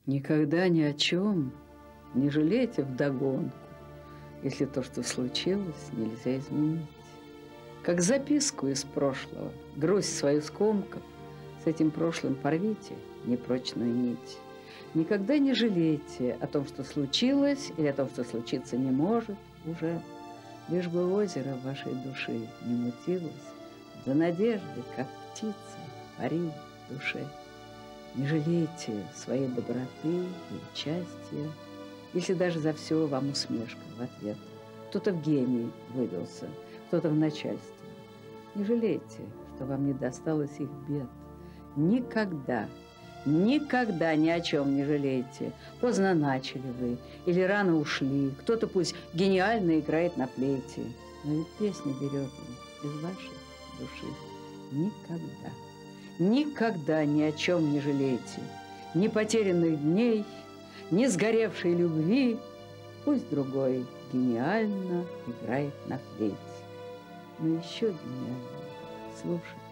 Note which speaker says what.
Speaker 1: Никогда ни о чем не жалейте вдогонку, если то, что случилось, нельзя изменить. Как записку из прошлого, грусть свою скомкав, с этим прошлым порвите непрочную нить. Никогда не жалейте о том, что случилось, или о том, что случиться не может уже, лишь бы озеро вашей души не мутилось, за надежды, как птица, пари в душе. Не жалейте своей доброты и участия, если даже за все вам усмешка в ответ. Кто-то в гении вывелся, кто-то в начальстве. Не жалейте, что вам не досталось их бед. Никогда, никогда ни о чем не жалейте. Поздно начали вы или рано ушли. Кто-то пусть гениально играет на флейте, но ведь песня берет он из вашей души. Никогда, никогда ни о чем не жалейте. Ни потерянных дней, ни сгоревшей любви. Пусть другой гениально играет на флейте, но еще гениальнее слушать.